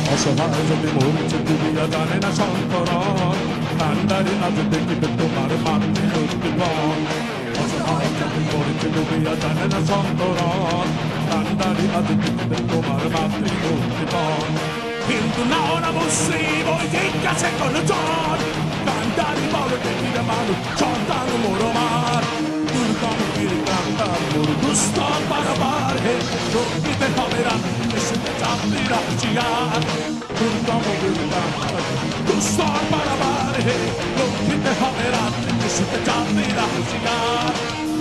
অসহায় যদি মরছে ডুবিয়া জানে না সন্তরণ কান্ডারি আজ দেখিবে তোমার মাতৃদীপন অসহায় যদি মরছে ডুবিয়া জানে না সন্তরণ কান্ডারি আজ দেখিবে তোমার মাতৃদীপন হিন্দু না ওরা মুসলিম ওই জিজ্ঞাসে কোন জন কান্ডারি বলে দেখিবে মানুষ সন্তান মোরমার দুর্গম কান্ডার মোর দুস্তর বারবার হে রক্ষিতে হবে রাত্রিতে যাত্রীরা হুঁশিয়ার দুর্গম কান্ডার দুস্তর বারবার হে রক্ষিতে হবে রাত্রিতে যাত্রীরা হুঁশিয়ার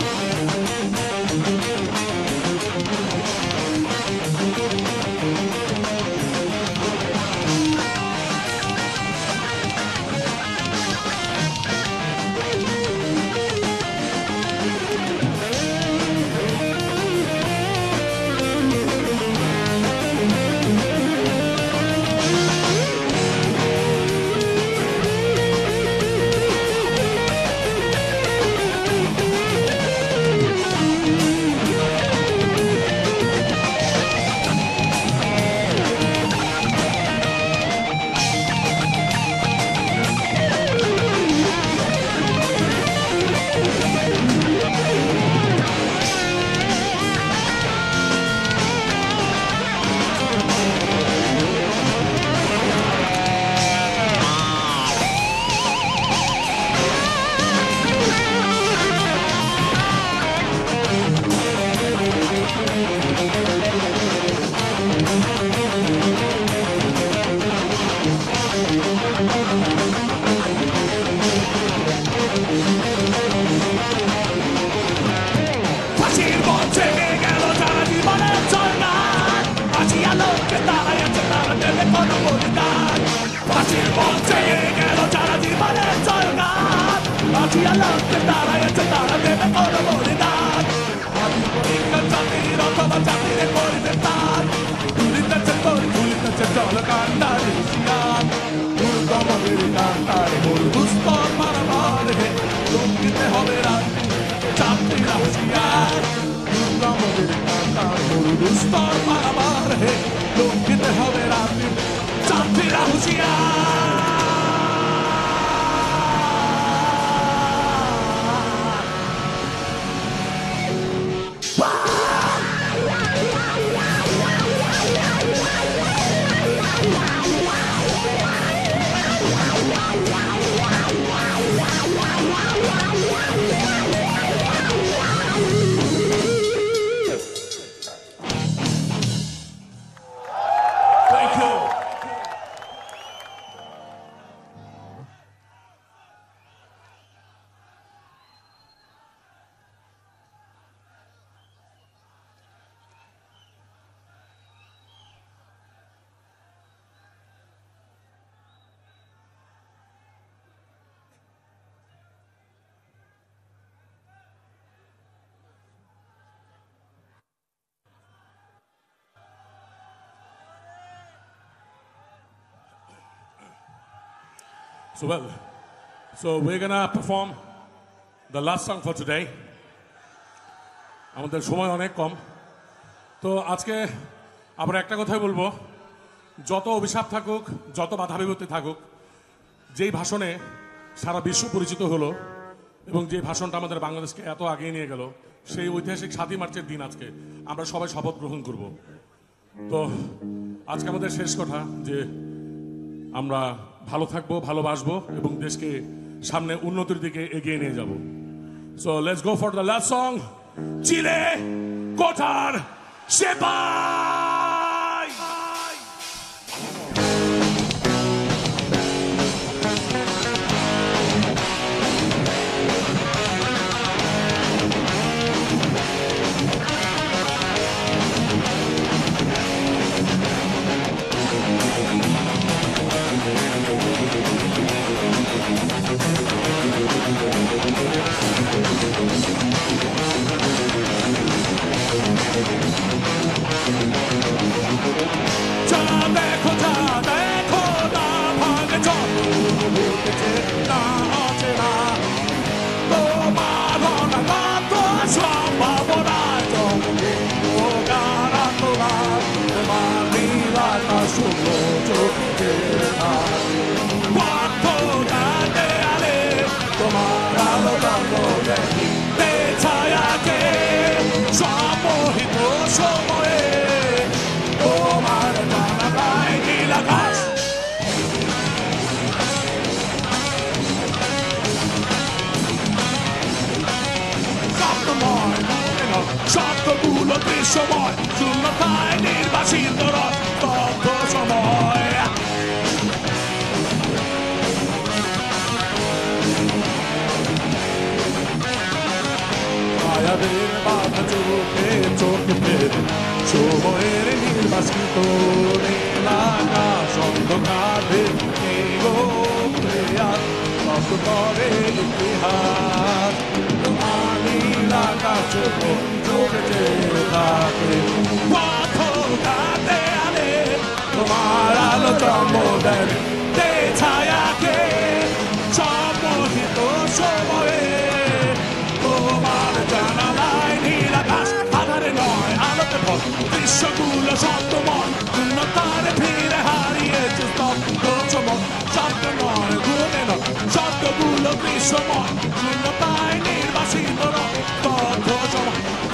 So we're gonna perform the last song for today. আমাদের সময় অনেক কম তো আজকে আমরা একটা কথাই বলবো যত অভিশাপ থাকুক যত বাধা বিপত্তি থাকুক যেই ভাষণে সারা বিশ্ব পরিচিত হলো এবং যে ভাষণটা আমাদের বাংলাদেশকে এত আগিয়ে নিয়ে গেল সেই ঐতিহাসিক 7 মার্চের দিন আজকে আমরা সবাই শপথ গ্রহণ করব তো আজকে আমাদের শেষ কথা যে আমরা ভালো থাকবো ভালোবাসবো এবং দেশকে সামনে উন্নতির দিকে এগিয়ে নিয়ে যাব so let's go for the last song চিলে কোঠার সেপাই শুধু চোখের হাতে কত রাতে আলে তোমার আলো জন্মে ছায়াকে সমহিত সময়ে তোমার জানালায় নীল আকাশ শব্দগুলো দৃশ্যময় শূন্যতায় নির্বাসিত তথ্য সময় মায়াদের বাধা চোখে চোখে ফেরে সময়ের নির্বাসিত নীলাকাশ অন্ধকারে কত করে ইতিহাস নীলাকাশ চোখে থাকে পথ কাটে আলে তোমার আলো জন্মদেন ছায়াকে সম্মোহিত সময়ে তোমার জানালায় নীল আকাশ আধারে নয় আলোতে ভর দৃশ্যগুলো শব্দময় শূন্যতারে ফিরে হারিয়েছে স্তব্ধ চমক শব্দ নয় ঘুমে নয় শব্দগুলো দৃশ্যময় শূন্যতায় নির্বাসিত স্তব্ধ চমক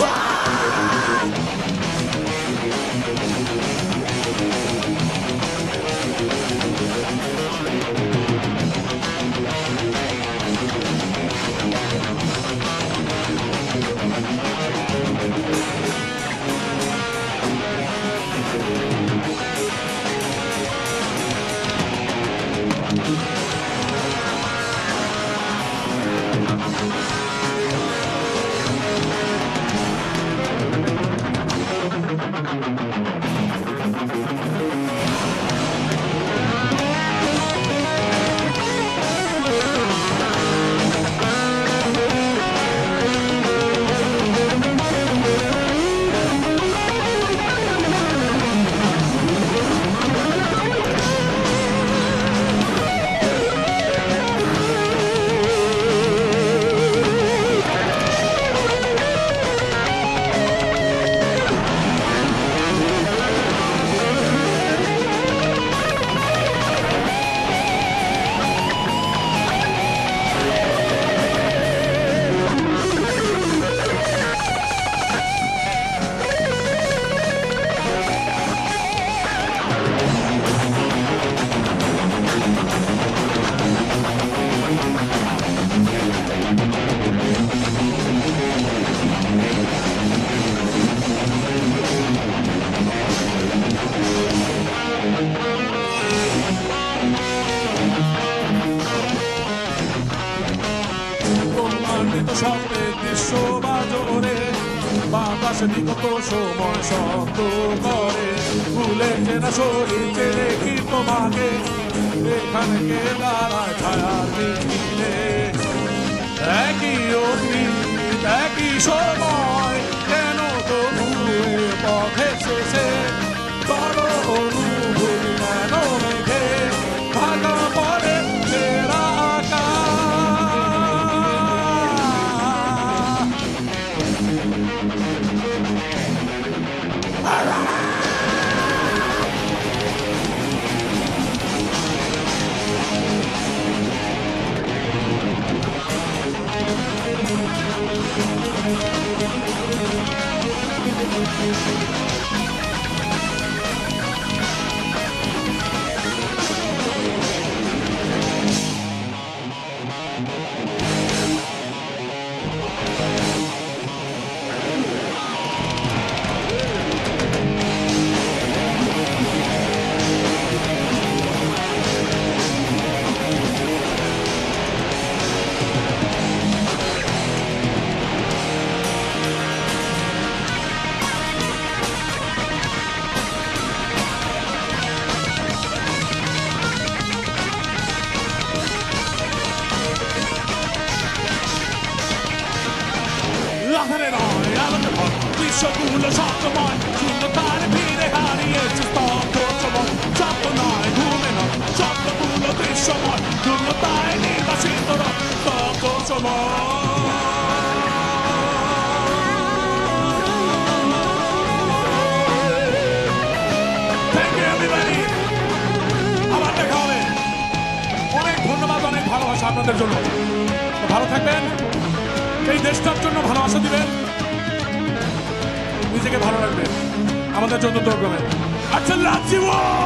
স্বপ্নের দৃশ্য বাজরে বাতাসে বিগত সময় শব্দ করে ভুলে চেনা শরীর চেনে কি তোমাকে এখানে কে দাঁড়ায় ছায়ার মিছিলে একই অতীত একই সময় কেন তো ভুলে পথে শেষে বড় অনুভূতি যেন মেঘে ভাগা পড়ে সেরা দৃশ্যগুলো শব্দময় শূন্যতার ভিড়ে হারিয়েছে স্তব্ধ চমক শব্দ নয় ঘুমে নয় শব্দগুলো দৃশ্যময় শূন্যতায় নির্বাসিত স্তব্ধ চমক Thank you everybody আপনাদের জন্য। তো ভালো থাকবেন, এই দেশটার জন্য ভালোবাসা দিবেন, নিজেকে ভালো রাখবেন, আমাদের জন্য দোয়া করবেন। আচ্ছা লাচিব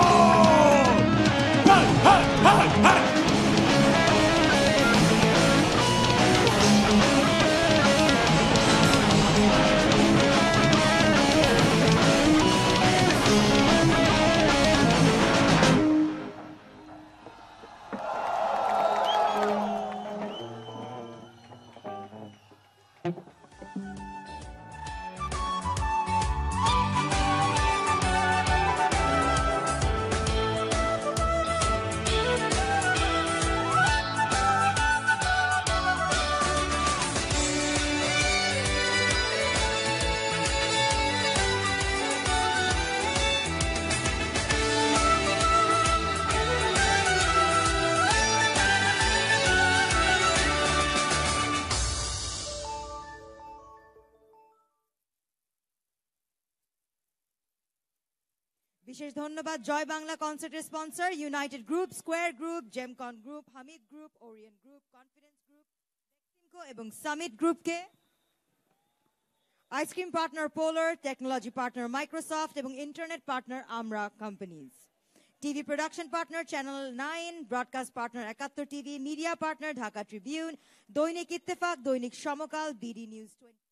বিশেষ ধন্যবাদ জয় বাংলা কনসার্টের sponsor United Group, Square Group, Gemcon Group, Hamid Group, Orient Group, Confidence Group, Beximco এবং সামিট গ্রুপকে, ice cream partner Polar, technology partner Microsoft এবং internet partner Amra Companies, TV production partner Channel 9, broadcast partner 71 TV, media partner Dhaka Tribune, Dainik Ittefaq, দৈনিক সমকাল, BD news 20।